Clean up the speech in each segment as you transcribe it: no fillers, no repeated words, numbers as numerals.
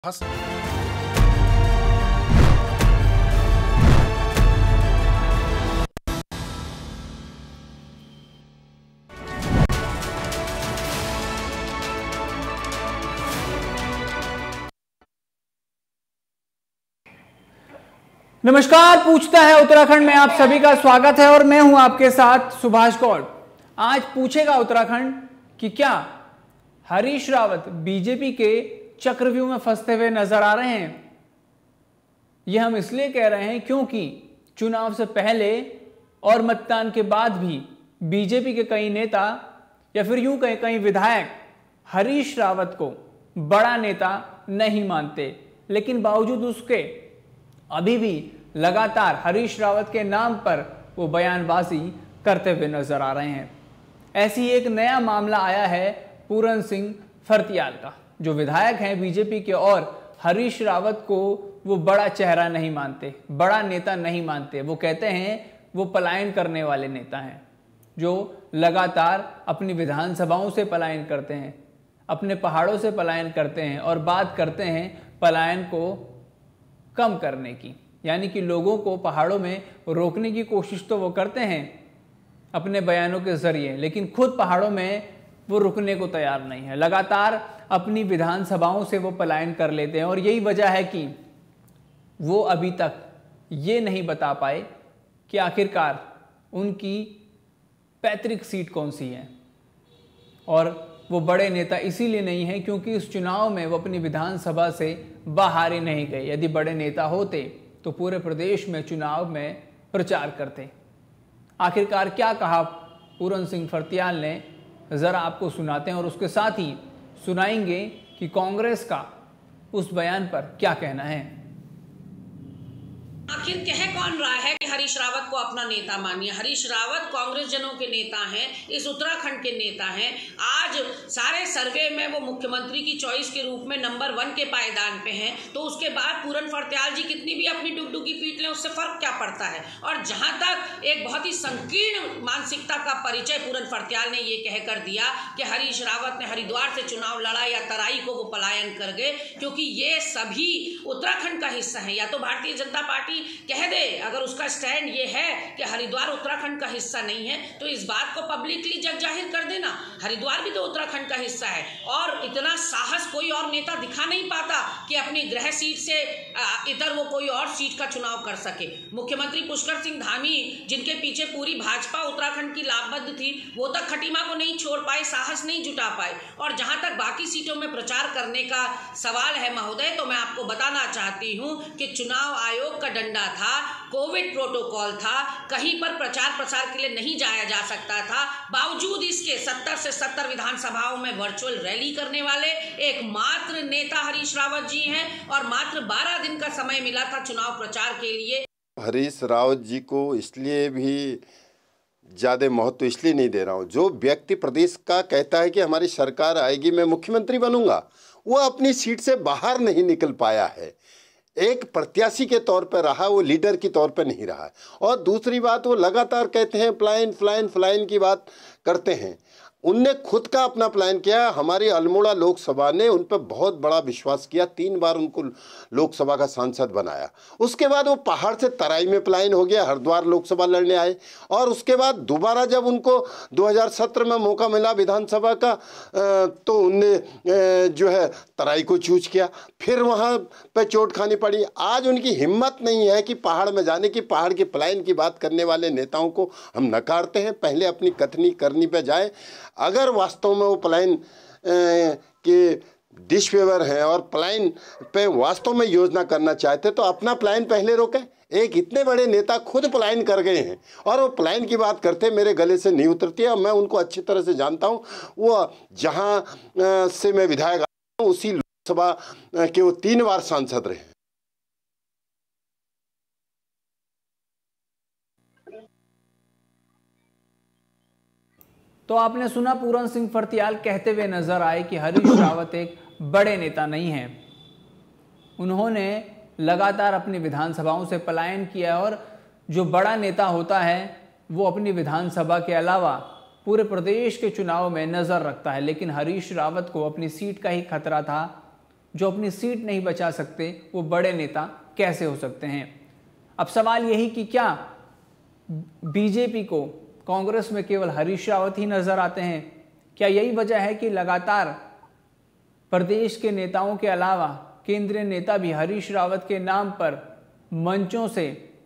हंस नमस्कार, पूछता है उत्तराखंड में आप सभी का स्वागत है और मैं हूं आपके साथ सुभाष गौड़। आज पूछेगा उत्तराखंड कि क्या हरीश रावत बीजेपी के चक्रव्यूह में फंसते हुए नजर आ रहे हैं। यह हम इसलिए कह रहे हैं क्योंकि चुनाव से पहले और मतदान के बाद भी बीजेपी के कई नेता या फिर यूं कहें कई विधायक हरीश रावत को बड़ा नेता नहीं मानते, लेकिन बावजूद उसके अभी भी लगातार हरीश रावत के नाम पर वो बयानबाजी करते हुए नजर आ रहे हैं। ऐसी एक नया मामला आया है पूरन सिंह फर्त्याल का, जो विधायक हैं बीजेपी के और हरीश रावत को वो बड़ा चेहरा नहीं मानते, बड़ा नेता नहीं मानते। वो कहते हैं वो पलायन करने वाले नेता हैं, जो लगातार अपनी विधानसभाओं से पलायन करते हैं, अपने पहाड़ों से पलायन करते हैं और बात करते हैं पलायन को कम करने की, यानी कि लोगों को पहाड़ों में रोकने की कोशिश तो वो करते हैं अपने बयानों के जरिए, लेकिन खुद पहाड़ों में वो रुकने को तैयार नहीं है। लगातार अपनी विधानसभाओं से वो पलायन कर लेते हैं और यही वजह है कि वो अभी तक ये नहीं बता पाए कि आखिरकार उनकी पैतृक सीट कौन सी है। और वो बड़े नेता इसीलिए नहीं है क्योंकि इस चुनाव में वो अपनी विधानसभा से बाहर ही नहीं गए। यदि बड़े नेता होते तो पूरे प्रदेश में चुनाव में प्रचार करते। आखिरकार क्या कहा पूरन सिंह फर्त्याल ने, ज़रा आपको सुनाते हैं और उसके साथ ही सुनाएंगे कि कांग्रेस का उस बयान पर क्या कहना है। आखिर कह कौन रहा है कि हरीश रावत को अपना नेता मानिए। हरीश रावत कांग्रेस जनों के नेता हैं, इस उत्तराखंड के नेता हैं। आज सारे सर्वे में वो मुख्यमंत्री की चॉइस के रूप में नंबर 1 के पायदान पे हैं, तो उसके बाद पूरन फर्त्याल जी कितनी भी अपनी डुगडुगी पीट लें उससे फर्क क्या पड़ता है। और जहां तक एक बहुत ही संकीर्ण मानसिकता का परिचय पूरन फर्त्याल ने ये कहकर दिया कि हरीश रावत ने हरिद्वार से चुनाव लड़ा या तराई को वो पलायन कर गए, क्योंकि ये सभी उत्तराखंड का हिस्सा है। या तो भारतीय जनता पार्टी कह दे, अगर उसका स्टैंड ये है कि हरिद्वार उत्तराखंड का हिस्सा नहीं है, तो इस बात को पब्लिकली जग जाहिर कर देना। हरिद्वार भी तो उत्तराखंड का हिस्सा है और इतना साहस कोई और नेता दिखा नहीं पाता कि अपनी गृह सीट से इधर वो कोई और सीट का चुनाव कर सके। मुख्यमंत्री पुष्कर सिंह धामी, जिनके पीछे पूरी भाजपा उत्तराखंड की लाभबद्ध थी, वो तक खटीमा को नहीं छोड़ पाए, साहस नहीं जुटा पाए। और जहां तक बाकी सीटों में प्रचार करने का सवाल है महोदय, तो मैं आपको बताना चाहती हूं कि चुनाव आयोग का डंडा था, कोविड प्रोटोकॉल था, कहीं पर प्रचार प्रसार के लिए नहीं जाया जा सकता था। बावजूद इसके 70 से 70 विधानसभाओं में वर्चुअल रैली करने वाले एकमात्र नेता हरीश रावत जी हैं और मात्र 12 दिन का समय मिला था चुनाव प्रचार के लिए। हरीश रावत जी को इसलिए भी ज़्यादा महत्व इसलिए नहीं दे रहा हूँ, जो व्यक्ति प्रदेश का कहता है कि हमारी सरकार आएगी, मैं मुख्यमंत्री बनूंगा, वो अपनी सीट से बाहर नहीं निकल पाया है। एक प्रत्याशी के तौर पर रहा, वो लीडर के तौर पर नहीं रहा। और दूसरी बात, वो लगातार कहते हैं प्लान फ्लाइन फ्लाइन की बात करते हैं। उनने खुद का अपना प्लान किया। हमारी अल्मोड़ा लोकसभा ने उन पर बहुत बड़ा विश्वास किया, 3 बार उनको लोकसभा का सांसद बनाया। उसके बाद वो पहाड़ से तराई में पलायन हो गया, हरिद्वार लोकसभा लड़ने आए और उसके बाद दोबारा जब उनको 2017 में मौका मिला विधानसभा का, तो उनने जो है तराई को चूज किया, फिर वहाँ पर चोट खानी पड़ी। आज उनकी हिम्मत नहीं है कि पहाड़ में जाने की, पहाड़ के पलायन की बात करने वाले नेताओं को हम नकारते हैं। पहले अपनी कथनी करनी पे जाए। अगर वास्तव में वो पलायन के डिसफेवर हैं और पलायन पे वास्तव में योजना करना चाहते, तो अपना पलायन पहले रोकें। एक इतने बड़े नेता खुद पलायन कर गए हैं और वो पलायन की बात करते मेरे गले से नहीं उतरती है। मैं उनको अच्छी तरह से जानता हूँ। वो जहाँ से मैं विधायक हूँ उसी लोकसभा के वो 3 बार सांसद रहे। तो आपने सुना, पूरन सिंह फर्त्याल कहते हुए नजर आए कि हरीश रावत एक बड़े नेता नहीं हैं। उन्होंने लगातार अपनी विधानसभाओं से पलायन किया और जो बड़ा नेता होता है वो अपनी विधानसभा के अलावा पूरे प्रदेश के चुनाव में नजर रखता है। लेकिन हरीश रावत को अपनी सीट का ही खतरा था जो अपनी सीट नहीं बचा सकते वो बड़े नेता कैसे हो सकते हैं। अब सवाल यही कि क्या बीजेपी को कांग्रेस में केवल हरीश रावत ही नजर आते हैं? क्या यही वजह है कि लगातार प्रदेश के नेताओं के अलावा केंद्रीय नेता भी हरीश रावत के नाम पर मंचों से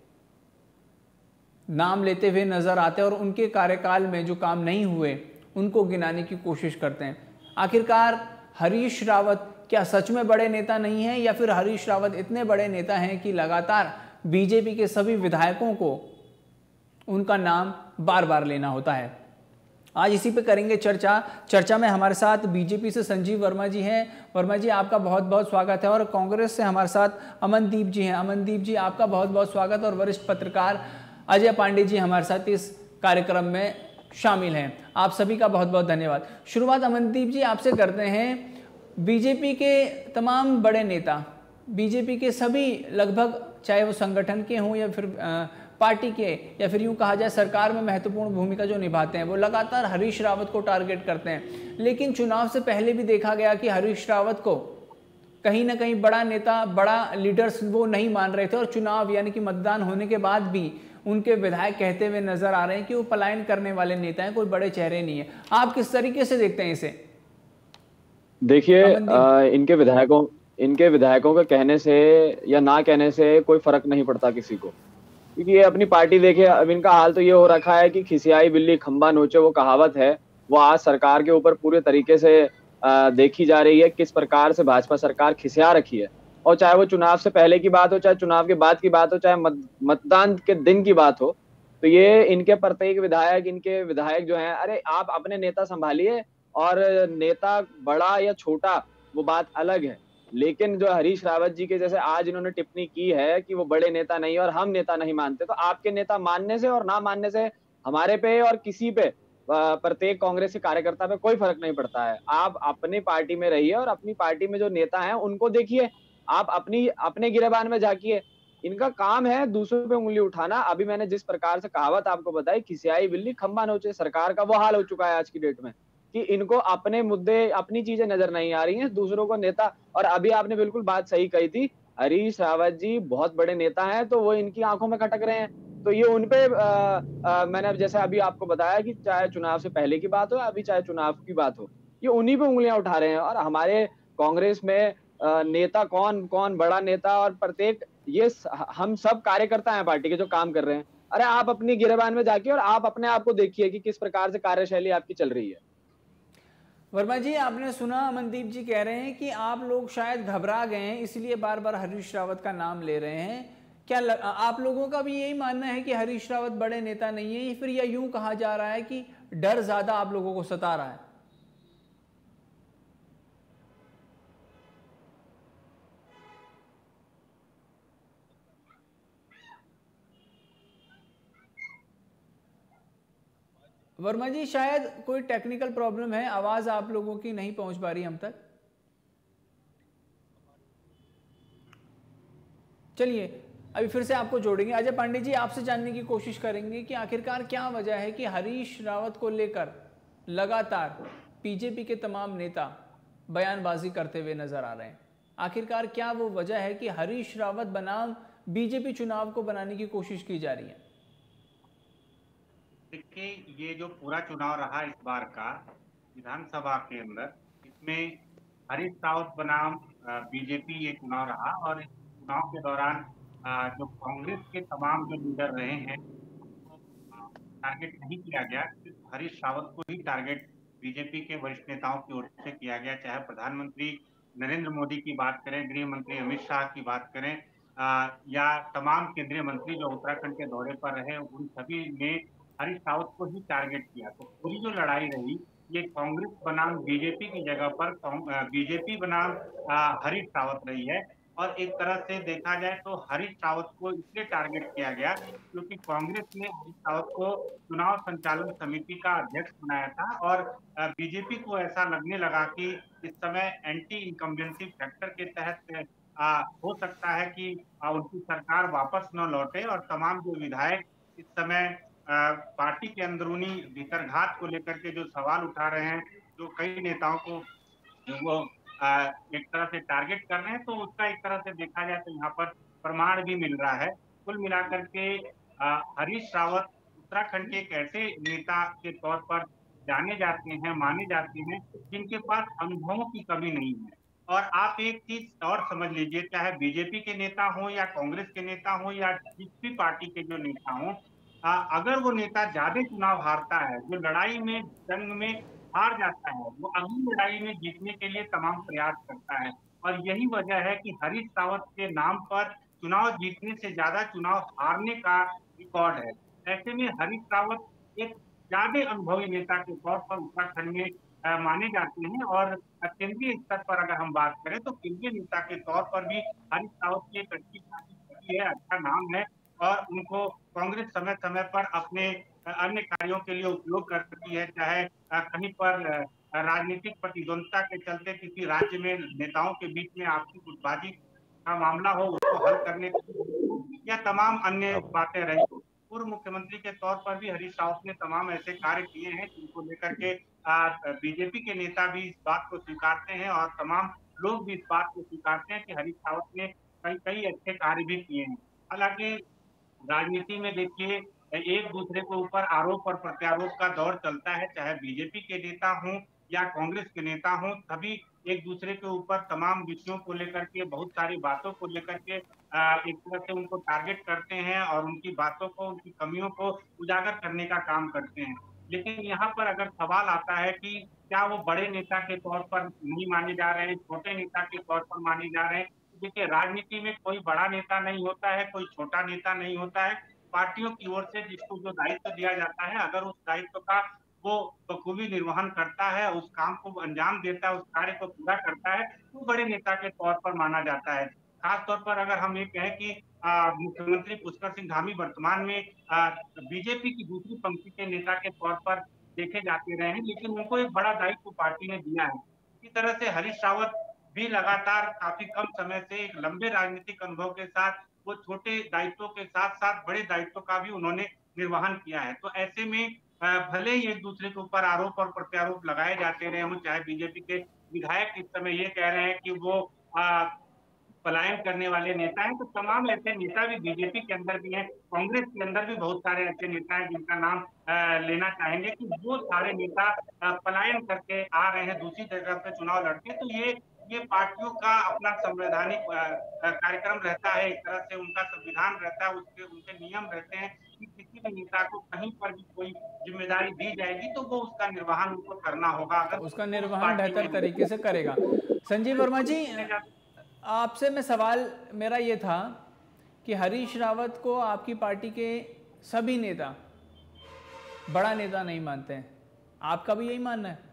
नाम लेते हुए नजर आते हैं और उनके कार्यकाल में जो काम नहीं हुए उनको गिनाने की कोशिश करते हैं? आखिरकार हरीश रावत क्या सच में बड़े नेता नहीं हैं, या फिर हरीश रावत इतने बड़े नेता हैं कि लगातार बीजेपी के सभी विधायकों को उनका नाम बार बार लेना होता है? आज इसी पे करेंगे चर्चा में हमारे साथ बीजेपी से संजीव वर्मा जी हैं। वर्मा जी, आपका बहुत बहुत स्वागत है। और कांग्रेस से हमारे साथ अमनदीप जी हैं। अमनदीप जी, आपका बहुत बहुत स्वागत। और वरिष्ठ पत्रकार अजय पांडे जी हमारे साथ इस कार्यक्रम में शामिल हैं। आप सभी का बहुत बहुत धन्यवाद। शुरुआत अमनदीप जी आपसे करते हैं। बीजेपी के तमाम बड़े नेता, बीजेपी के सभी लगभग, चाहे वो संगठन के हों या फिर पार्टी के, या फिर यूं कहा जाए सरकार में महत्वपूर्ण भूमिका जो निभाते हैं, वो लगातार हरीश रावत को टारगेट करते हैं। लेकिन चुनाव से पहले भी देखा गया कि हरीश रावत को कहीं ना कहीं बड़ा नेता, बड़ा लीडर्स वो नहीं मान रहे थे, और चुनाव यानी कि मतदान होने के बाद भी उनके विधायक कहते हुए नजर आ रहे हैं कि वो पलायन करने वाले नेता हैं, कोई बड़े चेहरे नहीं है। आप किस तरीके से देखते हैं इसे? देखिए, इनके विधायकों के कहने से या ना कहने से कोई फर्क नहीं पड़ता किसी को, क्योंकि ये अपनी पार्टी देखिए। अब इनका हाल तो ये हो रखा है कि खिसियाई बिल्ली खंबा नोचे, वो कहावत है, वो आज सरकार के ऊपर पूरे तरीके से देखी जा रही है किस प्रकार से भाजपा सरकार खिसिया रखी है। और चाहे वो चुनाव से पहले की बात हो, चाहे चुनाव के बाद की बात हो, चाहे मतदान के दिन की बात हो, तो ये इनके प्रत्येक विधायक, इनके विधायक जो हैं, अरे आप अपने नेता संभालिए, और नेता बड़ा या छोटा वो बात अलग है। लेकिन जो हरीश रावत जी के जैसे आज इन्होंने टिप्पणी की है कि वो बड़े नेता नहीं और हम नेता नहीं मानते, तो आपके नेता मानने से और ना मानने से हमारे पे और किसी पे, प्रत्येक कांग्रेस के कार्यकर्ता पे कोई फर्क नहीं पड़ता है। आप अपनी पार्टी में रहिए और अपनी पार्टी में जो नेता हैं उनको देखिए, आप अपने गिरेबान में झांकिए। इनका काम है दूसरों पे उंगली उठाना। अभी मैंने जिस प्रकार से कहावत आपको बताई, खिसियाई बिल्ली खंबा नोचे, सरकार का वो हाल हो चुका है आज की डेट में कि इनको अपने मुद्दे, अपनी चीजें नजर नहीं आ रही हैं, दूसरों को नेता। और अभी आपने बिल्कुल बात सही कही थी, हरीश रावत जी बहुत बड़े नेता हैं, तो वो इनकी आंखों में खटक रहे हैं। तो ये उनपे मैंने जैसे अभी आपको बताया कि चाहे चुनाव से पहले की बात हो, अभी चाहे चुनाव की बात हो, ये उन्हीं पे उंगलियां उठा रहे हैं। और हमारे कांग्रेस में नेता कौन कौन बड़ा नेता और प्रत्येक, ये हम सब कार्यकर्ता हैं पार्टी के जो काम कर रहे हैं। अरे आप अपनी गिरेबान में जाके और आप अपने आप को देखिए कि किस प्रकार से कार्यशैली आपकी चल रही है। वर्मा जी, आपने सुना अमनदीप जी कह रहे हैं कि आप लोग शायद घबरा गए हैं, इसलिए बार बार हरीश रावत का नाम ले रहे हैं। क्या आप लोगों का भी यही मानना है कि हरीश रावत बड़े नेता नहीं है, फिर या यूं कहा जा रहा है कि डर ज्यादा आप लोगों को सता रहा है? वर्मा जी, शायद कोई टेक्निकल प्रॉब्लम है, आवाज आप लोगों की नहीं पहुंच पा रही हम तक। चलिए अभी फिर से आपको जोड़ेंगे। अजय पांडे जी, आपसे जानने की कोशिश करेंगे कि आखिरकार क्या वजह है कि हरीश रावत को लेकर लगातार बीजेपी के तमाम नेता बयानबाजी करते हुए नजर आ रहे हैं। आखिरकार क्या वो वजह है कि हरीश रावत बनाम बीजेपी चुनाव को बनाने की कोशिश की जा रही है? देखिए, ये जो पूरा चुनाव रहा इस बार का विधानसभा के अंदर, इसमें हरीश रावत बनाम बीजेपी ये चुनाव रहा। और इस चुनाव के दौरान जो कांग्रेस के तमाम जो लीडर रहे हैं उनको टारगेट नहीं किया गया, सिर्फ हरीश रावत को ही टारगेट बीजेपी के वरिष्ठ नेताओं की ओर से किया गया। चाहे प्रधानमंत्री नरेंद्र मोदी की बात करें, गृह मंत्री अमित शाह की बात करें, या तमाम केंद्रीय मंत्री जो उत्तराखंड के दौरे पर रहे, उन सभी ने हरीश रावत को ही टारगेट किया। तो पूरी जो लड़ाई रही, ये कांग्रेस बनाम बीजेपी की जगह पर बीजेपी बनाम हरीश रावत रही है। और एक तरह से देखा जाए तो हरीश रावत को इसलिए टारगेट किया गया क्योंकि कांग्रेस ने हरीश रावत को चुनाव संचालन समिति का अध्यक्ष बनाया था, और बीजेपी को ऐसा लगने लगा कि इस समय एंटी इनकम्बेंसी फैक्टर के तहत हो सकता है कि उनकी सरकार वापस न लौटे। और तमाम जो विधायक इस समय पार्टी के अंदरूनी भीतरघात को लेकर के जो सवाल उठा रहे हैं, जो कई नेताओं को वो एक तरह से टारगेट कर रहे हैं, तो उसका एक तरह से देखा जाए तो यहाँ पर प्रमाण भी मिल रहा है। कुल मिलाकर के हरीश रावत उत्तराखंड के एक ऐसे नेता के तौर पर जाने जाते हैं, माने जाते हैं, जिनके पास अनुभवों की कमी नहीं है। और आप एक चीज और समझ लीजिए, चाहे बीजेपी के नेता हो या कांग्रेस के नेता हो या जिस भी पार्टी के जो नेता हो, अगर वो नेता ज्यादा चुनाव हारता है, जो लड़ाई में, जंग में हार जाता है, वो अगली लड़ाई में जीतने के लिए तमाम प्रयास करता है। और यही वजह है कि हरीश रावत के नाम पर चुनाव जीतने से ज्यादा चुनाव हारने का रिकॉर्ड है। ऐसे में हरीश रावत एक ज्यादा अनुभवी नेता के तौर पर उत्तराखंड में माने जाते हैं। और केंद्रीय स्तर पर अगर हम बात करें तो केंद्रीय नेता के तौर पर भी हरीश रावत की एक अच्छी खासी छवि है, अच्छा नाम है। और उनको कांग्रेस समय समय पर अपने अन्य कार्यों के लिए उपयोग करती है, चाहे कहीं पर राजनीतिक प्रतिद्वंदता के चलते किसी राज्य में नेताओं के बीच में आपसी गुटबाजी का मामला हो, उसको हल करने या तमाम अन्य बातें रही। पूर्व मुख्यमंत्री के तौर पर भी हरीश रावत ने तमाम ऐसे कार्य किए हैं जिनको लेकर के बीजेपी के नेता भी इस बात को स्वीकारते हैं और तमाम लोग भी इस बात को स्वीकारते हैं कि हरीश रावत ने कई कई अच्छे कार्य भी किए हैं। हालांकि राजनीति में देखिए, एक दूसरे के ऊपर आरोप और प्रत्यारोप का दौर चलता है, चाहे बीजेपी के नेता हों या कांग्रेस के नेता हों, सभी एक दूसरे के ऊपर तमाम विषयों को लेकर के, बहुत सारी बातों को लेकर के एक तरह से उनको टारगेट करते हैं और उनकी बातों को, उनकी कमियों को उजागर करने का काम करते हैं। लेकिन यहाँ पर अगर सवाल आता है कि क्या वो बड़े नेता के तौर पर नहीं माने जा रहे हैं, छोटे नेता के तौर पर माने जा रहे हैं? देखिए, राजनीति में कोई बड़ा नेता नहीं होता है, कोई छोटा नेता नहीं होता है। पार्टियों की ओर से जिसको जो दायित्व दिया जाता है, अगर उस दायित्व का वो बखूबी निर्वहन करता है, उस काम को अंजाम देता है, उस कार्य को पूरा करता है, तो बड़े नेता के तौर पर माना जाता है। खास तौर पर अगर हम ये कहें कि मुख्यमंत्री पुष्कर सिंह धामी वर्तमान में बीजेपी की दूसरी पंक्ति के नेता के तौर पर देखे जाते रहे हैं, लेकिन उनको एक बड़ा दायित्व पार्टी ने दिया है। इसी तरह से हरीश रावत भी लगातार काफी कम समय से एक लंबे राजनीतिक अनुभव के साथ वो छोटे दायित्वों के साथ साथ बड़े दायित्वों का भी उन्होंने निर्वहन किया है। तो ऐसे में भले ही एक दूसरे के ऊपर आरोप और प्रत्यारोप लगाए जाते रहे हों, चाहे बीजेपी के विधायक इस समय ये कह रहे हैं कि वो पलायन करने वाले नेता हैं, तो तमाम ऐसे नेता भी बीजेपी के अंदर भी हैं, कांग्रेस के अंदर भी बहुत सारे ऐसे नेता हैं जिनका नाम लेना चाहेंगे कि वो सारे नेता पलायन करके आ रहे हैं, दूसरी जगह पे चुनाव लड़के। तो ये पार्टियों का अपना संवैधानिक कार्यक्रम रहता है, एक तरह से उनका संविधान रहता है, उसके उनके नियम रहते हैं कि किसी भी नेता को कहीं पर भी कोई जिम्मेदारी दी जाएगी तो वो उसका निर्वहन उनको करना होगा। अगर उसका निर्वहन बेहतर तरीके से करेगा। संजीव वर्मा जी, आपसे मैं सवाल मेरा ये था कि हरीश रावत को आपकी पार्टी के सभी नेता बड़ा नेता नहीं मानते हैं, आपका भी यही मानना है?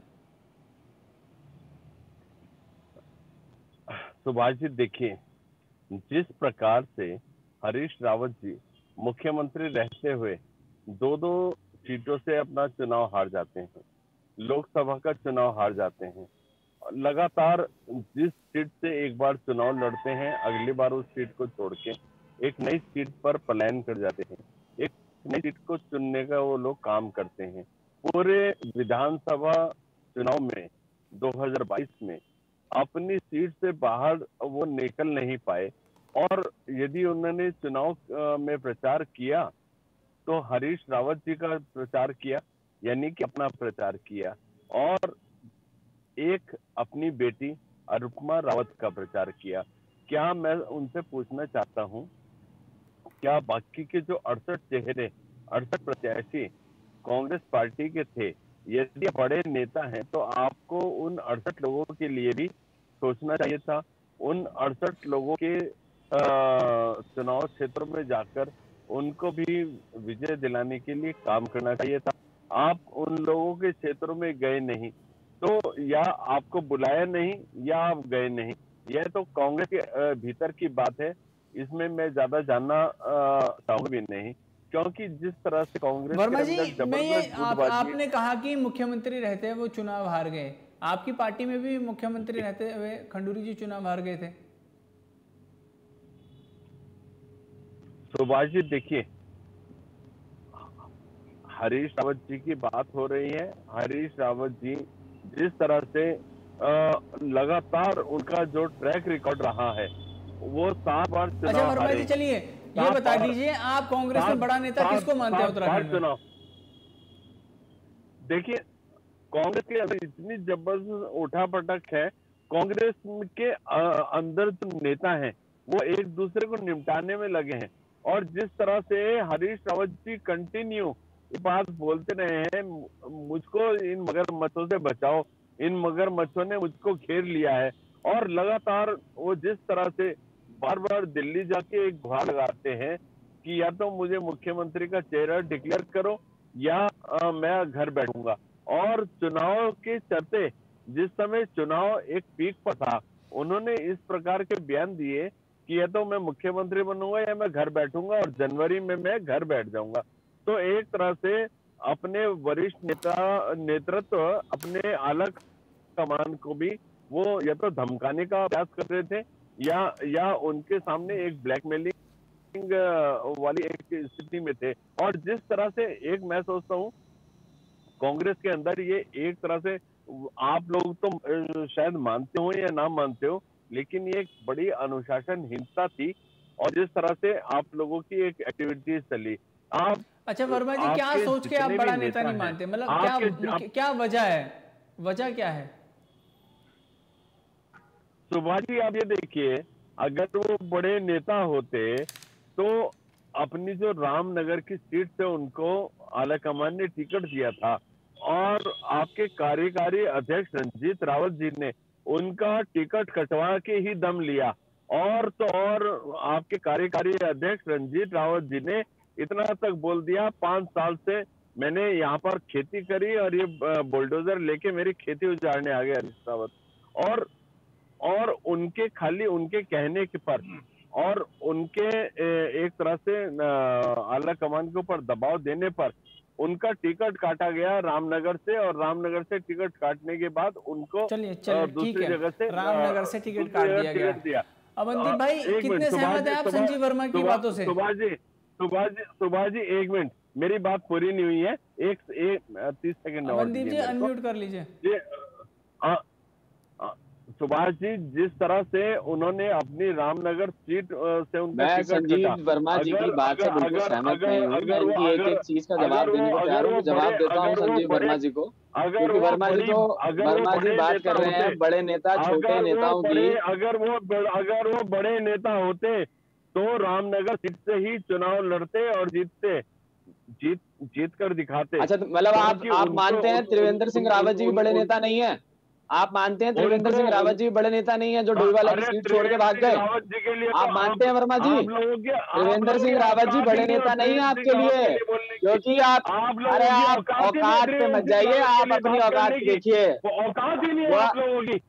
सुभाष जी, देखिए, जिस प्रकार से हरीश रावत जी मुख्यमंत्री रहते हुए दो सीटों से अपना चुनाव हार जाते हैं, लोकसभा का चुनाव हार जाते हैं, लगातार जिस सीट से एक बार चुनाव लड़ते हैं अगली बार उस सीट को छोड़ के एक नई सीट पर पलायन कर जाते हैं, एक नई सीट को चुनने का वो लोग काम करते हैं। पूरे विधानसभा चुनाव में 2022 में अपनी सीट से बाहर वो निकल नहीं पाए, और यदि उन्होंने चुनाव में प्रचार किया तो हरीश रावत जी का प्रचार किया, यानी कि अपना प्रचार किया, और एक अपनी बेटी अनुपमा रावत का प्रचार किया। क्या मैं उनसे पूछना चाहता हूं, क्या बाकी के जो 68 प्रत्याशी कांग्रेस पार्टी के थे, यदि बड़े नेता हैं तो आपको उन 68 लोगों के लिए भी सोचना चाहिए था, उन 68 लोगों के चुनाव क्षेत्र में जाकर उनको भी विजय दिलाने के लिए काम करना चाहिए था। आप उन लोगों के क्षेत्रों में गए नहीं, तो या आपको बुलाया नहीं या आप गए नहीं। यह तो कांग्रेस के भीतर की बात है, इसमें मैं ज्यादा जानना चाहूंगा भी नहीं, क्योंकि जिस तरह से कांग्रेस वर्मा जी, आपने कहा कि मुख्यमंत्री रहते हुए वो चुनाव हार गए, आपकी पार्टी में भी मुख्यमंत्री रहते हुए खंडूरी जी चुनाव हार गए थे। सुभाष जी, देखिए, हरीश रावत जी की बात हो रही है। हरीश रावत जी जिस तरह से लगातार उनका जो ट्रैक रिकॉर्ड रहा है वो 7 बार चुनाव अच्छा वर्मा हारे। जी, चलिए ये बता दीजिए, आप कांग्रेस में बड़ा नेता किसको मानते हैं उत्तराखंड में? देखिए, कांग्रेस के अंदर इतनी जबरदस्त उठापटक है। कांग्रेस के अंदर जो नेता हैं वो एक दूसरे को निपटाने में लगे हैं, और जिस तरह से हरीश रावत जी कंटिन्यू ये बात बोलते रहे हैं, मुझको इन मगरमच्छों से बचाओ, इन मगरमच्छों ने मुझको घेर लिया है, और लगातार वो जिस तरह से बार बार दिल्ली जाके एक गुहार लगाते हैं कि या तो मुझे मुख्यमंत्री का चेहरा डिक्लेयर करो या मैं घर बैठूंगा। और चुनाव के चलते जिस समय चुनाव एक पीक पर था, उन्होंने इस प्रकार के बयान दिए कि या तो मैं मुख्यमंत्री बनूंगा या मैं घर बैठूंगा, और जनवरी में मैं घर बैठ जाऊंगा। तो एक तरह से अपने वरिष्ठ नेतृत्व, अपने आला कमान को भी वो या तो धमकाने का प्रयास कर रहे थे या उनके सामने एक ब्लैकमेलिंग वाली एक स्थिति में थे। और जिस तरह से एक मैं सोचता हूँ कांग्रेस के अंदर ये एक तरह से, आप लोग तो शायद मानते हो या ना मानते हो, लेकिन ये एक बड़ी अनुशासनहीनता थी, और जिस तरह से आप लोगों की एक एक्टिविटीज चली। आप अच्छा वर्मा जी, क्या सोच के आप बड़ा नेता नहीं मानते? मतलब क्या वजह है? वजह क्या है? सुभाष जी, आप ये देखिए, अगर वो बड़े नेता होते तो अपनी जो रामनगर की सीट से उनको आलाकमान ने टिकट दिया था, और आपके कार्यकारी अध्यक्ष रंजीत रावत जी ने उनका टिकट कटवा के ही दम लिया। और तो और आपके कार्यकारी अध्यक्ष रंजीत रावत जी ने इतना तक बोल दिया, 5 साल से मैंने यहाँ पर खेती करी और ये बुलडोजर लेके मेरी खेती उजाड़ने आ गया हरीश रावत। और उनके खाली उनके कहने के पर और उनके एक तरह से आला कमान के ऊपर दबाव देने पर उनका टिकट काटा गया रामनगर से, और रामनगर से टिकट काटने के बाद उनको दूसरी जगह से रामनगर से टिकट काट दिया। अवंदीप भाई, कितने सहमत हैं आप संजीव वर्मा की बातों से? सुभाष जी 1 मिनट, मेरी बात पूरी नहीं हुई है, एक 30 सेकंड। अवंदीप जी अनम्यूट कर लीजिए। सुभाष जी, जिस तरह से उन्होंने अपनी रामनगर सीट से उनका मैं संजीव वर्मा जी की बात से बिल्कुल सहमत नहीं हूँ। मैं इनकी एक एक चीज का जवाब देने को तैयार हूँ। जवाब देता हूँ संजीव वर्मा जी को, क्योंकि वर्मा जी बात कर रहे हैं बड़े नेता छोटे नेताओं की। अगर वो बड़े नेता होते तो रामनगर सीट से ही चुनाव लड़ते और जीत कर दिखाते। अच्छा, तो मतलब आप मानते हैं त्रिवेंद्र सिंह रावत जी भी बड़े नेता नहीं है? आप मानते हैं त्रिवेंद्र सिंह रावत जी बड़े नेता नहीं है जो डोईवाला की सीट छोड़ के भाग गए? आप मानते हैं वर्मा जी त्रिवेंद्र सिंह रावत जी बड़े नेता नहीं है आपके लिए? क्योंकि आप औकात पे मत जाइए, आप अपनी औकात देखिए। औकात ही नहीं है आप लोगों की,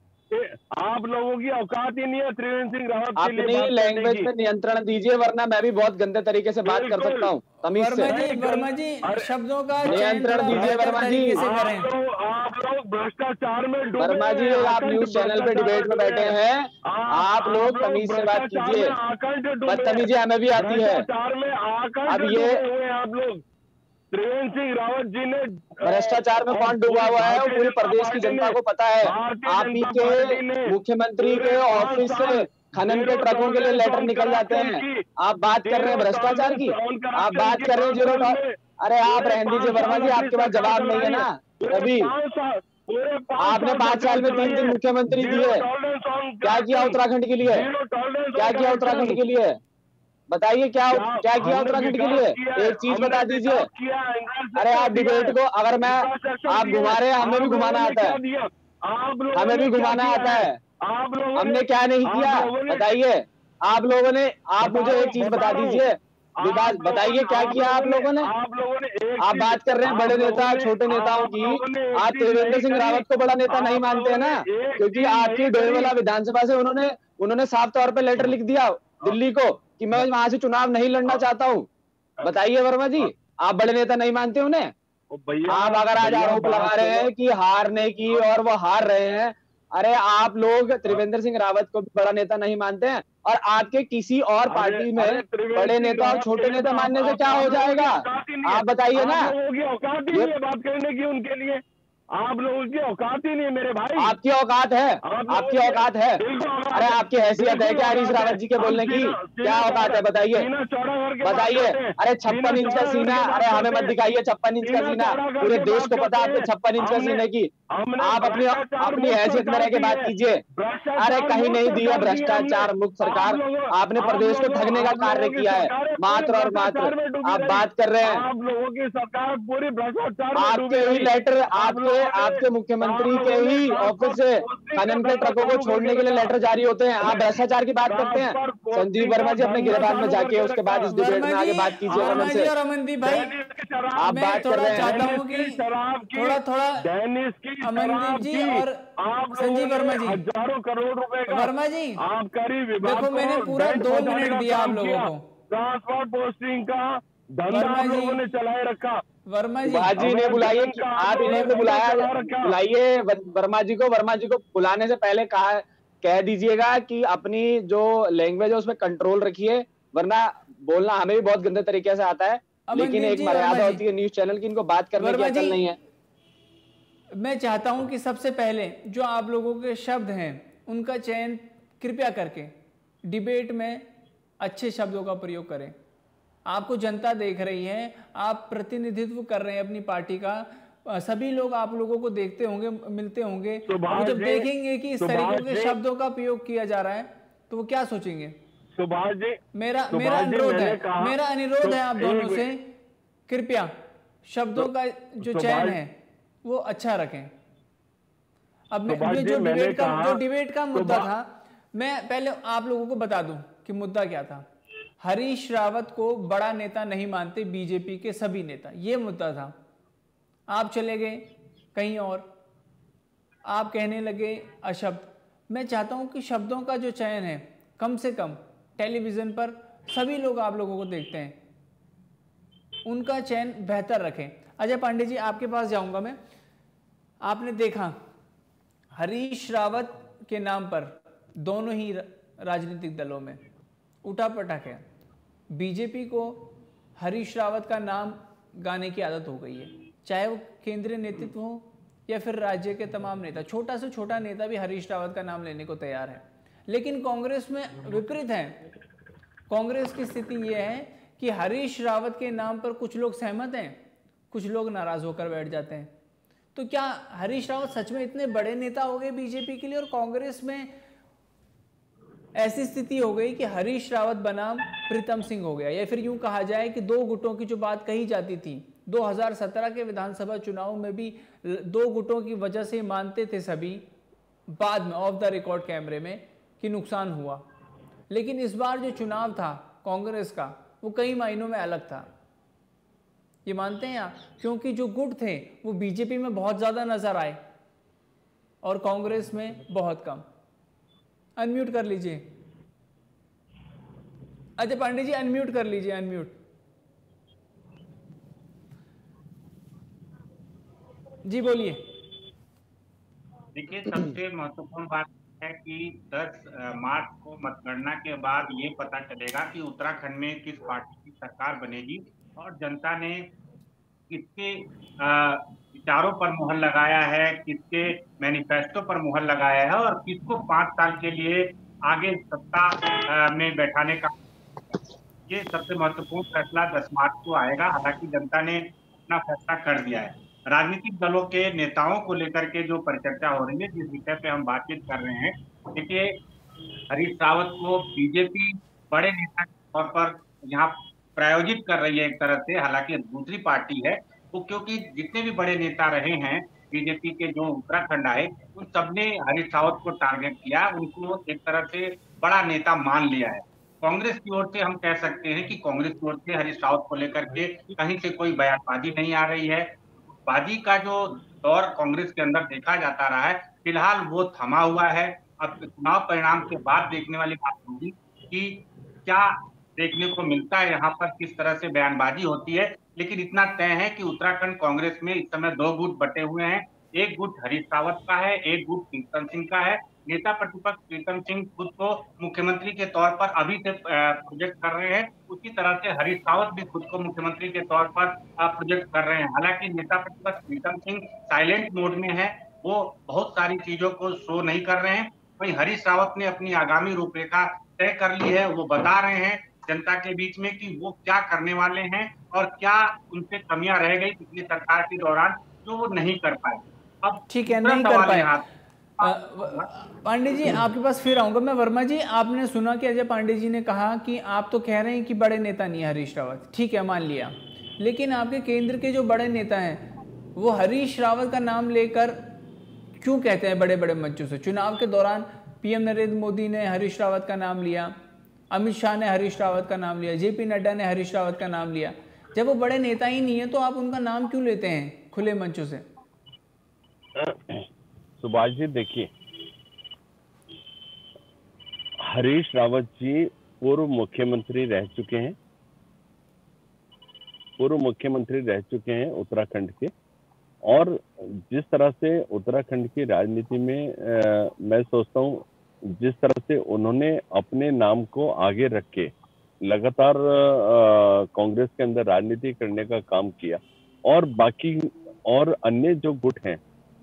आप लोगों की औकात ही नहीं है त्रिवेंद्र सिंह रावत के लिए। अपनी लैंग्वेज पे नियंत्रण दीजिए, वरना मैं भी बहुत गंदे तरीके से बात कर सकता हूँ तमीज से। वर्मा जी शब्दों का नियंत्रण दीजिए वर्मा जी। आप लोग भ्रष्टाचार में डूबे। वर्मा जी, आप न्यूज चैनल पे डिबेट में बैठे हैं, आप लोग तमीज से बात कीजिए। बदतमीजी हमें भी आती है। अब ये आप लोग त्रिवेंद्र सिंह रावत जी ने भ्रष्टाचार में कौन डूबा हुआ है वो पूरी प्रदेश की जनता को पता है। आप ही के मुख्यमंत्री के ऑफिस से खनन के ट्रकों के लिए लेटर निकल जाते हैं। आप बात कर रहे हैं भ्रष्टाचार की, आप बात कर रहे हैं जीरो। अरे आप रहने दीजिए वर्मा जी, आपके पास जवाब नहीं है ना। अभी आपने 5 साल में 3 मुख्यमंत्री दिए, क्या किया उत्तराखंड के लिए? क्या किया उत्तराखंड के लिए? बताइए क्या किया उत्तराखंड के लिए? एक चीज बता दीजिए। अरे आप डिबेट को अगर आप घुमा रहे हैं, हमें भी घुमाना आता है, हमें भी घुमाना आता है। हमने क्या नहीं किया बताइए आप लोगों ने? आप मुझे एक चीज बता दीजिए, बताइए क्या किया आप लोगों ने? आप बात कर रहे हैं बड़े नेता छोटे नेताओं की, आप त्रिवेंद्र सिंह रावत को बड़ा नेता नहीं मानते हैं ना, क्योंकि आपकी डोईवाला विधानसभा से उन्होंने साफ तौर पे लेटर लिख दिया दिल्ली को कि मैं वहां से चुनाव नहीं लड़ना चाहता हूँ। बताइए वर्मा जी, आप बड़े नेता नहीं मानते उन्हें? आप अगर आज आरोप लगा रहे हैं कि हारने की और वो हार रहे हैं, अरे आप लोग त्रिवेंद्र सिंह रावत को भी बड़ा नेता नहीं मानते हैं, और आपके किसी और पार्टी में बड़े नेता और छोटे नेता मानने से क्या हो जाएगा? आप बताइए ना। औकात ही नहीं है बात करने की उनके लिए। आप लोगों की औकात ही नहीं है मेरे भाई। आपकी औकात है, आपकी औकात है। अरे आपकी हैसियत है क्या हरीश रावत जी के बोलने की? क्या औकात है बताइए, बताइए। अरे 56 इंच का सीना, अरे हमें मत दिखाइए 56 इंच का सीना, पूरे देश को पता है आपके 56 इंच का सीने की। आप अपनी हैसियत में रह के बात कीजिए। अरे कहीं नहीं दी है भ्रष्टाचार मुक्त सरकार, आपने प्रदेश को ठगने का कार्य किया है मात्र और मात्र। आप बात कर रहे हैं, आप लोगों की सरकार पूरी भ्रष्टाचार में डूबी आपके ही रही। लेटर, आपके मुख्यमंत्री के ही ऑफिस से खनन के ट्रकों को छोड़ने के लिए लेटर जारी होते हैं। आप भ्रष्टाचार की बात करते हैं। संजीव वर्मा जी अपने गिरफ्तार में जाके उसके बाद इस डिबेट में आगे बात कीजिए रमन से। और अमनदीप भाई, आप मैं बात कर थोड़ा रहे हैं चाहता हूँ कि थोड़ा अमनदीप जी और संजीव वर्मा जी, हजारों करोड़ रुपए का वर्मा जी आबकारी विभाग देखो मैंने पूरा 2 मिनट दिया आप लोगों को। ट्रांसपोर्ट पोस्टिंग का धंधा आप लोगों ने चलाए रखा। वर्मा जी, बाजी ने बुलाइए, आप इन्हें तो बुलाया, बुलाइए वर्मा जी को। वर्मा जी को बुलाने से पहले कह दीजिएगा कि अपनी जो लैंग्वेज है उसमें कंट्रोल रखिए, वरना बोलना हमें भी बहुत गंदे तरीके से आता है, लेकिन एक मर्यादा होती है न्यूज चैनल की, इनको बात करने की अकल नहीं है। मैं चाहता हूं कि सबसे पहले जो आप लोगों के शब्द हैं उनका चयन कृपया करके डिबेट में अच्छे शब्दों का प्रयोग करें। आपको जनता देख रही है, आप प्रतिनिधित्व कर रहे हैं अपनी पार्टी का, सभी लोग आप लोगों को देखते होंगे, मिलते होंगे, वो जब देखेंगे कि इस तरीके के शब्दों का प्रयोग किया जा रहा है तो वो क्या सोचेंगे? सुभाष जी, मेरा अनुरोध है आप दोनों से, कृपया शब्दों का जो चयन है वो अच्छा रखें। अब मैं जो डिबेट का मुद्दा था, मैं पहले आप लोगों को बता दूं कि मुद्दा क्या था। हरीश रावत को बड़ा नेता नहीं मानते बीजेपी के सभी नेता, ये मुद्दा था। आप चले गए कहीं और, आप कहने लगे अशब्द। मैं चाहता हूं कि शब्दों का जो चयन है, कम से कम टेलीविजन पर सभी लोग आप लोगों को देखते हैं, उनका चयन बेहतर रखें। अजय पांडे जी, आपके पास जाऊंगा मैं। आपने देखा हरीश रावत के नाम पर दोनों ही राजनीतिक दलों में उठापटक है। बीजेपी को हरीश रावत का नाम गाने की आदत हो गई है, चाहे वो केंद्रीय नेतृत्व हो या फिर राज्य के तमाम नेता। छोटा से छोटा नेता भी हरीश रावत का नाम लेने को तैयार है। लेकिन कांग्रेस में विपरीत है। कांग्रेस की स्थिति यह है कि हरीश रावत के नाम पर कुछ लोग सहमत हैं, कुछ लोग नाराज होकर बैठ जाते हैं। तो क्या हरीश रावत सच में इतने बड़े नेता हो गए बीजेपी के लिए, और कांग्रेस में ऐसी स्थिति हो गई कि हरीश रावत बनाम प्रीतम सिंह हो गया? या फिर यूं कहा जाए कि दो गुटों की जो बात कही जाती थी 2017 के विधानसभा चुनाव में भी, दो गुटों की वजह से मानते थे सभी, बाद में ऑफ द रिकॉर्ड कैमरे में, कि नुकसान हुआ। लेकिन इस बार जो चुनाव था कांग्रेस का, वो कई मायनों में अलग था। ये मानते हैं आप? क्योंकि जो गुट थे वो बीजेपी में बहुत ज्यादा नजर आए और कांग्रेस में बहुत कम। अनम्यूट कर लीजिए अजय पांडे जी, अनम्यूट कर लीजिए, अनम्यूट। जी बोलिए। देखिए, सबसे महत्वपूर्ण बात है कि 10 मार्च को मतगणना के बाद ये पता चलेगा कि उत्तराखंड में किस पार्टी की सरकार बनेगी और जनता ने किसके विचारों पर मुहर लगाया है, किसके मैनिफेस्टो पर मुहर लगाया है और किसको 5 साल के लिए आगे सत्ता में बैठाने का, ये सबसे महत्वपूर्ण फैसला 10 मार्च को आएगा। हालांकि जनता ने अपना फैसला कर दिया है। राजनीतिक दलों के नेताओं को लेकर के जो परिचर्चा हो रही है, जिस विषय पे हम बातचीत कर रहे हैं, देखिए हरीश रावत को बीजेपी बड़े नेता के तौर पर यहाँ प्रायोजित कर रही है एक तरह से। हालांकि दूसरी पार्टी है वो, क्योंकि जितने भी बड़े नेता रहे हैं बीजेपी के जो उत्तराखंड आए, उन सबने हरीश रावत को टारगेट किया, उनको एक तरह से बड़ा नेता मान लिया है। कांग्रेस की ओर से हम कह सकते हैं कि कांग्रेस की ओर से हरीश रावत को लेकर के कहीं से कोई बयानबाजी नहीं आ रही है। बाजी का जो दौर कांग्रेस के अंदर देखा जाता रहा है, फिलहाल वो थमा हुआ है। अब चुनाव परिणाम के बाद देखने वाली बात होगी कि क्या देखने को मिलता है, यहाँ पर किस तरह से बयानबाजी होती है। लेकिन इतना तय है कि उत्तराखंड कांग्रेस में इस समय 2 गुट बटे हुए हैं। एक गुट हरीश रावत का है, एक गुट प्रीतम सिंह का है। नेता प्रतिपक्ष प्रीतम सिंह खुद को मुख्यमंत्री के तौर पर अभी से प्रोजेक्ट कर रहे हैं, उसी तरह से हरीश रावत भी खुद को मुख्यमंत्री के तौर पर प्रोजेक्ट कर रहे हैं। हालांकि नेता प्रतिपक्ष प्रीतम सिंह साइलेंट मोड में है, वो बहुत सारी चीजों को शो नहीं कर रहे हैं। वहीं हरीश रावत ने अपनी आगामी रूपरेखा तय कर ली है, वो बता रहे हैं जनता के बीच में कि वो क्या करने वाले हैं और क्या उनसे कमियां रह गई पिछली सरकार के दौरान जो वो नहीं कर पाए। अब ठीक है, नहीं कर पाए। पांडे जी आपके पास फिर आऊंगा मैं। वर्मा जी, आपने सुना कि अजय पांडे जी ने कहा कि आप तो कह रहे हैं कि बड़े नेता नहीं है हरीश रावत, ठीक है मान लिया, लेकिन आपके केंद्र के जो बड़े नेता हैं वो हरीश रावत का नाम लेकर क्यों कहते हैं बड़े बड़े मंचों से? चुनाव के दौरान पीएम नरेंद्र मोदी ने हरीश रावत का नाम लिया, अमित शाह ने हरीश रावत का नाम लिया, जेपी नड्डा ने हरीश रावत का नाम लिया। जब वो बड़े नेता ही नहीं है तो आप उनका नाम क्यों लेते हैं खुले मंचों से? सुभाष जी देखिए, हरीश रावत जी पूर्व मुख्यमंत्री रह चुके हैं, उत्तराखंड के, और जिस तरह से उत्तराखंड की राजनीति में मैं सोचता हूँ जिस तरह से उन्होंने अपने नाम को आगे रख के लगातार कांग्रेस के अंदर राजनीति करने का काम किया, और बाकी और अन्य जो गुट हैं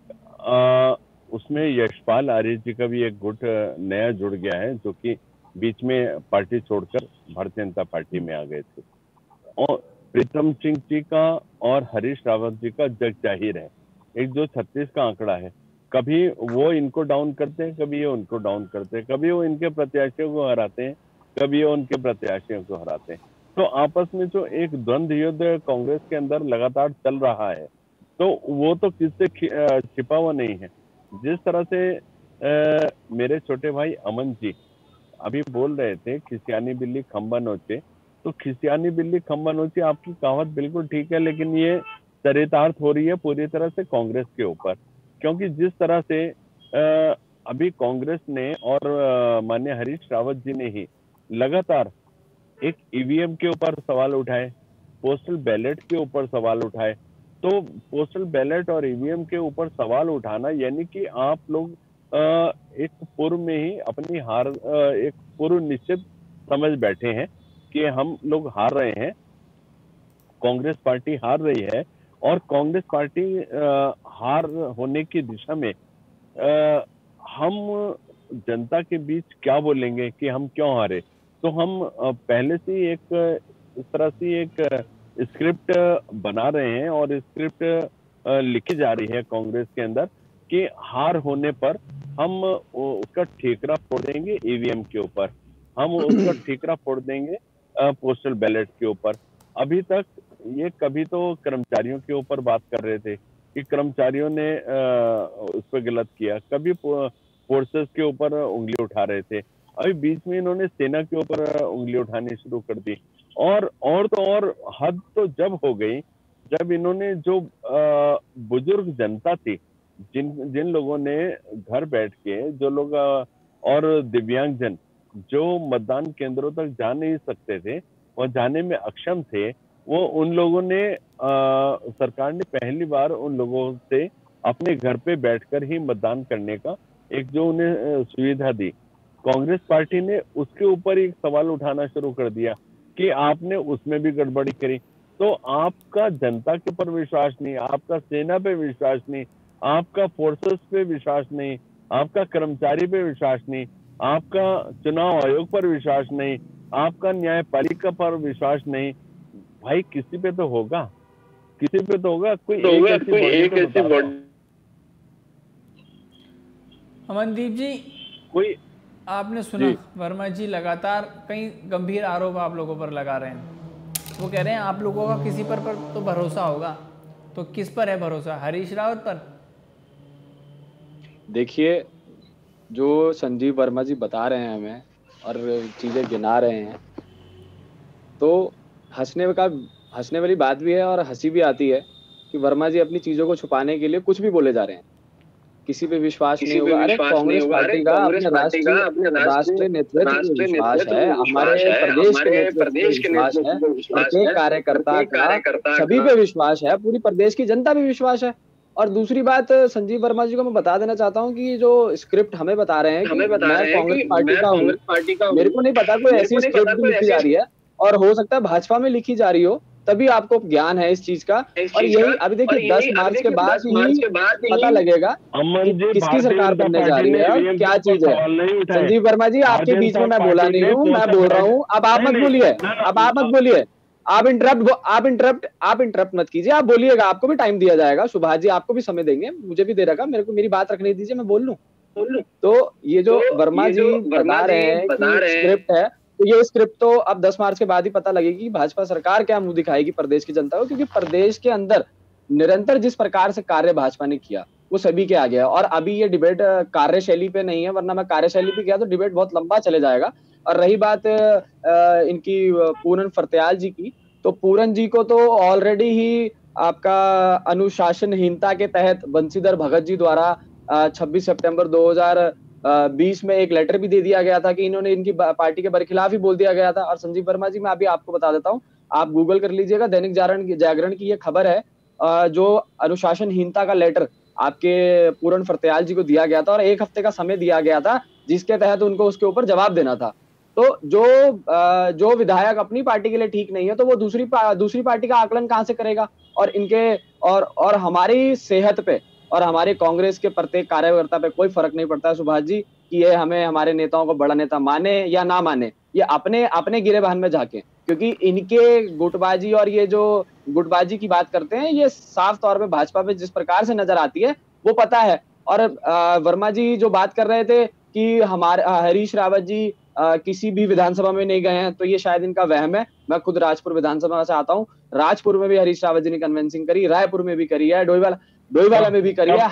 उसमें यशपाल आर्य जी का भी एक गुट नया जुड़ गया है जो कि बीच में पार्टी छोड़कर भारतीय जनता पार्टी में आ गए थे। और प्रीतम सिंह जी का और हरीश रावत जी का जग जाहिर है, एक जो 36 का आंकड़ा है, कभी वो इनको डाउन करते हैं, कभी ये उनको डाउन करते हैं, कभी वो इनके प्रत्याशियों को हराते हैं, कभी वो उनके प्रत्याशियों को हराते हैं। तो आपस में जो एक द्वंद्व युद्ध कांग्रेस के अंदर लगातार चल रहा है, तो वो तो किससे छिपा हुआ नहीं है। जिस तरह से मेरे छोटे भाई अमन जी अभी बोल रहे थे खिसियानी बिल्ली खंबा नोचे, तो खिसियानी बिल्ली खंबा नोचे आपकी कहावत बिल्कुल ठीक है, लेकिन ये चरितार्थ हो रही है पूरी तरह से कांग्रेस के ऊपर, क्योंकि जिस तरह से अभी कांग्रेस ने और माननीय हरीश रावत जी ने ही लगातार एक ईवीएम के ऊपर सवाल उठाए, पोस्टल बैलेट के ऊपर सवाल उठाए, तो पोस्टल बैलेट और ईवीएम के ऊपर सवाल उठाना यानी कि आप लोग एक पूर्व में ही अपनी हार एक पूर्व निश्चित समझ बैठे हैं कि हम लोग हार रहे हैं, कांग्रेस पार्टी हार रही है, और कांग्रेस पार्टी हार होने की दिशा में हम जनता के बीच क्या बोलेंगे कि हम क्यों हारे। तो हम पहले से ही एक इस तरह से एक स्क्रिप्ट बना रहे हैं और स्क्रिप्ट लिखी जा रही है कांग्रेस के अंदर कि हार होने पर हम उसका ठेकरा फोड़ देंगे ईवीएम के ऊपर, हम उसका ठेकरा फोड़ देंगे पोस्टल बैलेट के ऊपर। अभी तक ये कभी तो कर्मचारियों के ऊपर बात कर रहे थे कि कर्मचारियों ने उस पर गलत किया, कभी फोर्सेस के ऊपर उंगली उठा रहे थे, अभी बीच में इन्होंने सेना के ऊपर उंगली उठानी शुरू कर दी, और तो और हद तो जब हो गई जब इन्होंने जो बुजुर्ग जनता थी, जिन लोगों ने घर बैठ के, जो लोग और दिव्यांगजन जो मतदान केंद्रों तक जा नहीं सकते थे और जाने में अक्षम थे, वो उन लोगों ने सरकार ने पहली बार उन लोगों से अपने घर पे बैठकर ही मतदान करने का एक जो उन्हें सुविधा दी, कांग्रेस पार्टी ने उसके ऊपर एक सवाल उठाना शुरू कर दिया कि आपने उसमें भी गड़बड़ी करी। तो आपका जनता के ऊपर विश्वास नहीं, आपका सेना पे विश्वास नहीं, आपका फोर्सेस पे विश्वास नहीं, आपका कर्मचारी पे विश्वास नहीं, आपका चुनाव आयोग पर विश्वास नहीं, आपका न्यायपालिका पर विश्वास नहीं, भाई किसी पे तो होगा, किसी पे तो होगा। कोई एक ऐसी बॉडी। अमनदीप जी, कोई आपने सुना वर्मा जी लगातार कई गंभीर आरोप आप लोगों पर लगा रहे हैं। वो कह रहे हैं आप लोगों का किसी पर तो भरोसा होगा, तो किस पर है भरोसा? हरीश रावत पर? देखिए, जो संजीव वर्मा जी बता रहे हैं हमें और चीज़ें गिना रहे हैं, तो हंसने वाली बात भी है और हंसी भी आती है कि वर्मा जी अपनी चीज़ों को छुपाने के लिए कुछ भी बोले जा रहे हैं, किसी पे विश्वास नहीं होगा। अरे कांग्रेस पार्टी का अपने राष्ट्रीय नेतृत्व पे विश्वास है, हमारे प्रदेश के विश्वास है, प्रत्येक कार्यकर्ता का सभी पे विश्वास है, पूरी प्रदेश की जनता पे विश्वास है। और दूसरी बात, संजीव वर्मा जी को मैं बता देना चाहता हूँ कि जो स्क्रिप्ट हमें बता रहे हैं कि मैं कांग्रेस पार्टी का हूँ, मेरे को नहीं पता कोई ऐसी स्क्रिप्ट भी लिखी जा रही है, और हो सकता है भाजपा में लिखी जा रही हो, तभी आपको ज्ञान है इस चीज का। और यही अभी देखिए 10 मार्च के बाद ही पता लगेगा कि किसकी सरकार बनने जा रही है और क्या चीज है। संजीव वर्मा जी, आपके बीच में मैं बोला नहीं हूँ, मैं बोल रहा हूँ, अब आप मत बोलिए, अब आप मत बोलिए, आप इंटरप्ट मत कीजिए, आप बोलिएगा, आपको भी टाइम दिया जाएगा। सुभाष जी आपको भी समय देंगे, मुझे भी दे रखा, मेरे को मेरी बात रखने दीजिए, मैं बोल लूं। तो ये जो वर्मा जी बता रहे हैं कि स्क्रिप्ट है, तो ये स्क्रिप्ट तो अब 10 मार्च के बाद ही पता लगेगी भाजपा सरकार क्या मुंह दिखाएगी प्रदेश की जनता को, क्योंकि प्रदेश के अंदर निरंतर जिस प्रकार से कार्य भाजपा ने किया वो सभी के आ गया। और अभी ये डिबेट कार्यशैली पे नहीं है, वरना मैं कार्यशैली पे किया तो डिबेट बहुत लंबा चले जाएगा। और रही बात इनकी पूरन फरत्याल जी की, तो पूरन जी को तो ऑलरेडी ही आपका अनुशासनहीनता के तहत बंशीधर भगत जी द्वारा 26 सितंबर 2020 में एक लेटर भी दे दिया गया था कि इन्होंने इनकी पार्टी के बरखिलाफ ही बोल दिया गया था। और संजीव वर्मा जी, मैं अभी आपको बता देता हूँ, आप गूगल कर लीजिएगा, दैनिक जागरण की ये खबर है, जो अनुशासनहीनता का लेटर आपके पूरन फरत्याल जी को दिया गया था और 1 हफ्ते का समय दिया गया था, जिसके तहत उनको उसके ऊपर जवाब देना था। तो जो विधायक अपनी पार्टी के लिए ठीक नहीं है, तो वो दूसरी पार्टी का आकलन कहां से करेगा। और इनके और हमारी सेहत पे और हमारे कांग्रेस के प्रत्येक कार्यकर्ता पे कोई फर्क नहीं पड़ता है सुभाष जी, कि ये हमें हमारे नेताओं को बड़ा नेता माने या ना माने, ये अपने गिरेबान में झांके, क्योंकि इनके गुटबाजी और ये जो गुटबाजी की बात करते हैं, ये साफ तौर पे भाजपा पे जिस प्रकार से नजर आती है वो पता है। और वर्मा जी जो बात कर रहे थे कि हमारे हरीश रावत जी किसी भी विधानसभा में नहीं गए हैं, तो ये शायद इनका वहम है। मैं खुद राजपुर विधानसभा से आता हूँ, राजपुर में भी हरीश रावत जी ने कन्वेंसिंग करी, रायपुर में भी करी है, डोईवाला में भी करी है,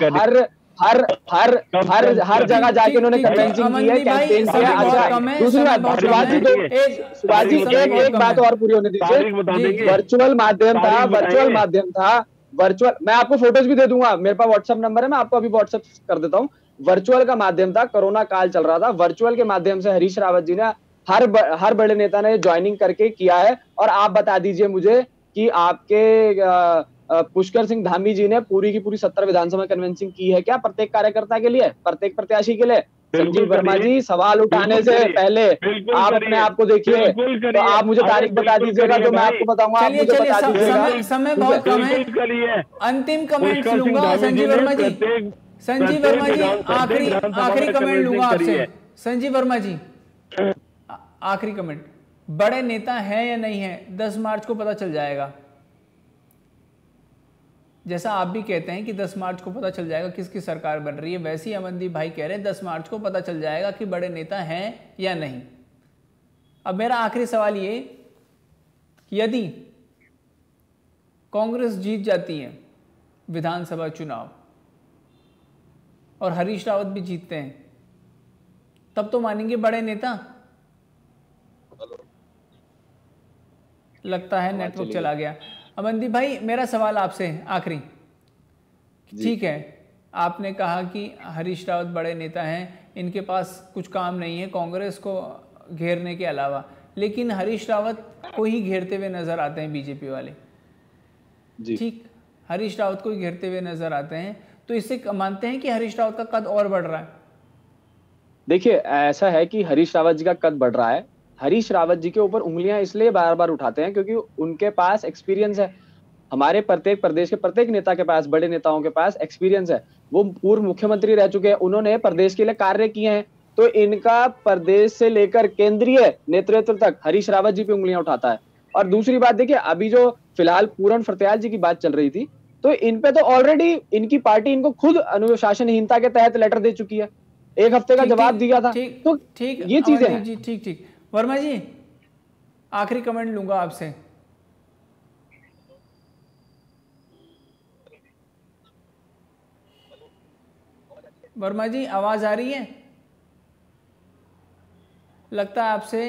हर जगह जाके उन्होंने कन्वेंसिंग की है, कैंपेन किया है। अच्छा, दूसरी बात सुभाष जी एक बात और पूरी होने दीजिए। वर्चुअल माध्यम था, मैं आपको फोटोज भी दे दूंगा, मेरे पास व्हाट्सएप नंबर है, मैं आपको अभी व्हाट्सएप कर देता हूँ। वर्चुअल का माध्यम था, कोरोना काल चल रहा था, वर्चुअल के माध्यम से हरीश रावत जी ने हर बड़े नेता ने ज्वाइनिंग करके किया है। और आप बता दीजिए मुझे कि आपके पुष्कर सिंह धामी जी ने पूरी की पूरी 70 विधानसभा कन्वेंसिंग की है क्या प्रत्येक कार्यकर्ता के लिए, प्रत्येक प्रत्याशी के लिए? संजीव वर्मा जी, सवाल उठाने से पहले आप अपने आप को देखिए, तो आप मुझे तारीख बता दीजिएगा जो मैं आपको बताऊंगा, आप मुझे बता दीजिएगा। समय बहुत कम है, अंतिम कमेंट लूंगा संजीव वर्मा जी। संजीव वर्मा जी, आखिरी कमेंट लूंगा आपसे। संजीव वर्मा जी, आखिरी कमेंट, बड़े नेता है या नहीं है 10 मार्च को पता चल जाएगा। जैसा आप भी कहते हैं कि 10 मार्च को पता चल जाएगा किसकी सरकार बन रही है, वैसे ही अमनदीप भाई कह रहे हैं 10 मार्च को पता चल जाएगा कि बड़े नेता हैं या नहीं। अब मेरा आखिरी सवाल ये कि यदि कांग्रेस जीत जाती है विधानसभा चुनाव और हरीश रावत भी जीतते हैं, तब तो मानेंगे बड़े नेता? लगता है नेटवर्क चला गया। अमनदीप भाई, मेरा सवाल आपसे आखिरी, ठीक है, आपने कहा कि हरीश रावत बड़े नेता हैं, इनके पास कुछ काम नहीं है कांग्रेस को घेरने के अलावा, लेकिन हरीश रावत को ही घेरते हुए नजर आते हैं बीजेपी वाले, ठीक, हरीश रावत को ही घेरते हुए नजर आते हैं, तो इससे मानते हैं कि हरीश रावत का कद और बढ़ रहा है? देखिए, ऐसा है कि हरीश रावत जी का कद बढ़ रहा है। हरीश रावत जी के ऊपर उंगलियां इसलिए बार बार उठाते हैं क्योंकि उनके पास एक्सपीरियंस है। हमारे प्रत्येक प्रदेश के प्रत्येक नेता के पास, बड़े नेताओं के पास एक्सपीरियंस है। वो पूर्व मुख्यमंत्री रह चुके हैं, उन्होंने प्रदेश के लिए कार्य किए हैं, तो इनका प्रदेश से लेकर केंद्रीय नेतृत्व तक हरीश रावत जी पे उंगलियां उठाता है। और दूसरी बात देखिए, अभी जो फिलहाल पूरन फरत्याल जी की बात चल रही थी, तो इन पे तो ऑलरेडी इनकी पार्टी इनको खुद अनुशासनहीनता के तहत लेटर दे चुकी है, 1 हफ्ते का जवाब दिया था। तो ठीक, ये चीजें हैं। ठीक। वर्मा जी, आखिरी कमेंट लूंगा आपसे। वर्मा जी, आवाज आ रही है? लगता है आपसे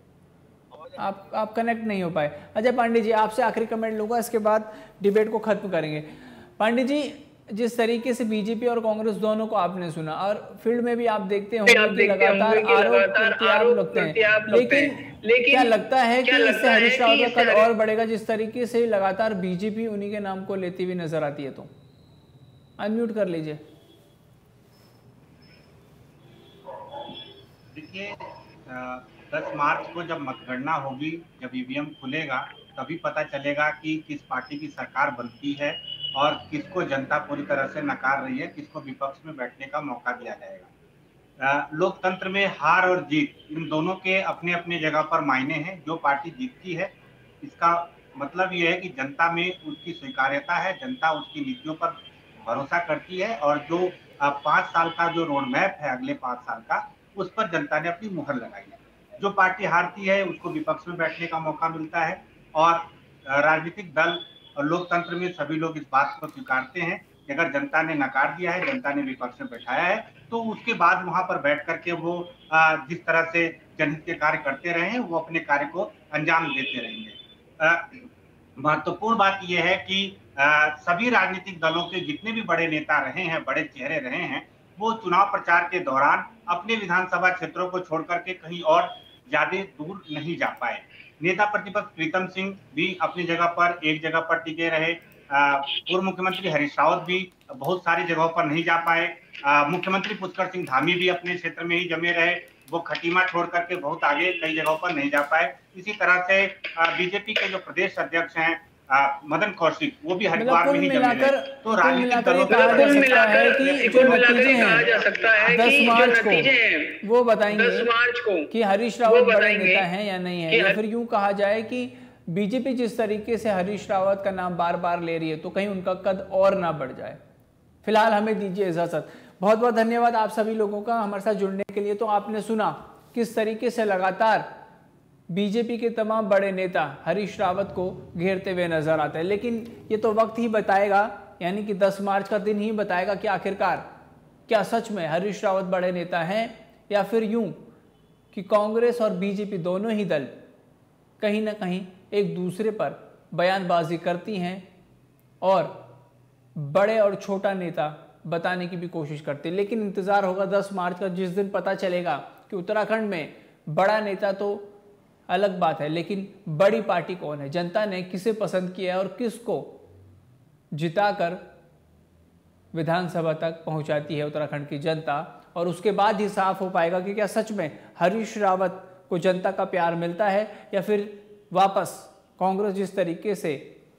आप कनेक्ट नहीं हो पाए। अजय पांडे जी, आपसे आखिरी कमेंट लूंगा, इसके बाद डिबेट को खत्म करेंगे। पांडे जी, जिस तरीके से बीजेपी और कांग्रेस दोनों को आपने सुना, और फील्ड में भी आप देखते होंगे कि लगातार आरोप लगते हैं, लेकिन क्या लगता है कि इससे हरीश रावत का कद और बढ़ेगा जिस तरीके से लगातार बीजेपी उन्हीं के नाम को लेती हुई नजर आती है? तो अनम्यूट कर लीजिए। देखिए, 10 मार्च को जब मतगणना होगी, जब ईवीएम खुलेगा, तभी पता चलेगा कि किस पार्टी की सरकार बनती है और किसको जनता पूरी तरह से नकार रही है, किसको विपक्ष में बैठने का मौका दिया जाएगा। लोकतंत्र में हार और जीत इन दोनों के अपने अपने जगह पर मायने हैं। जो पार्टी जीतती है, इसका मतलब ये है कि जनता में उसकी स्वीकार्यता है, जनता उसकी नीतियों पर भरोसा करती है, और जो 5 साल का जो रोड मैप है अगले 5 साल का, उस पर जनता ने अपनी मुहर लगाई है। जो पार्टी हारती है उसको विपक्ष में बैठने का मौका मिलता है, और राजनीतिक दल और लोकतंत्र में सभी लोग इस बात को स्वीकारते हैं कि अगर जनता ने नकार दिया है, जनता ने विपक्ष में बैठाया है, तो उसके बाद वहां पर बैठ करके वो जिस तरह से जनहित के कार्य करते रहे हैं, वो अपने कार्य को अंजाम देते रहेंगे। महत्वपूर्ण बात यह है कि सभी राजनीतिक दलों के जितने भी बड़े नेता रहे हैं, बड़े चेहरे रहे हैं, वो चुनाव प्रचार के दौरान अपने विधानसभा क्षेत्रों को छोड़कर के कहीं और ज्यादा दूर नहीं जा पाए। नेता प्रतिपक्ष प्रीतम सिंह भी अपनी जगह पर एक जगह पर टिके रहे। पूर्व मुख्यमंत्री हरीश रावत भी बहुत सारी जगहों पर नहीं जा पाए। मुख्यमंत्री पुष्कर सिंह धामी भी अपने क्षेत्र में ही जमे रहे, वो खटीमा छोड़ करके बहुत आगे कई जगहों पर नहीं जा पाए। इसी तरह से बीजेपी के जो प्रदेश अध्यक्ष हैं मदन कौशिक, वो भी हरिद्वार में ही जमे रहे। तो राजनीतिक दलों जो नतीजे हैं 10 मार्च को वो बताएंगे कि हरीश रावत बड़े नेता हैं या नहीं है, या फिर यूं कहा जाए कि बीजेपी जिस तरीके से हरीश रावत का नाम बार बार ले रही है तो कहीं उनका कद और ना बढ़ जाए। फिलहाल हमें दीजिए इजाजत। बहुत बहुत धन्यवाद आप सभी लोगों का हमारे साथ जुड़ने के लिए। तो आपने सुना किस तरीके से लगातार बीजेपी के तमाम बड़े नेता हरीश रावत को घेरते हुए नजर आते हैं, लेकिन ये तो वक्त ही बताएगा, यानी कि 10 मार्च का दिन ही बताएगा कि आखिरकार क्या सच में हरीश रावत बड़े नेता हैं, या फिर यूं कि कांग्रेस और बीजेपी दोनों ही दल कहीं ना कहीं एक दूसरे पर बयानबाजी करती हैं और बड़े और छोटा नेता बताने की भी कोशिश करते हैं। लेकिन इंतजार होगा 10 मार्च का, जिस दिन पता चलेगा कि उत्तराखंड में बड़ा नेता तो अलग बात है, लेकिन बड़ी पार्टी कौन है, जनता ने किसे पसंद किया है और किसको जिताकर विधानसभा तक पहुंचाती है उत्तराखंड की जनता। और उसके बाद ही साफ हो पाएगा कि क्या सच में हरीश रावत को जनता का प्यार मिलता है, या फिर वापस कांग्रेस जिस तरीके से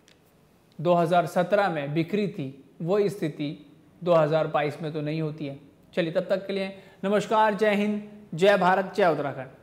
2017 में बिखरी थी वो स्थिति 2022 में तो नहीं होती है। चलिए तब तक के लिए नमस्कार, जय हिंद, जय भारत, जय उत्तराखंड।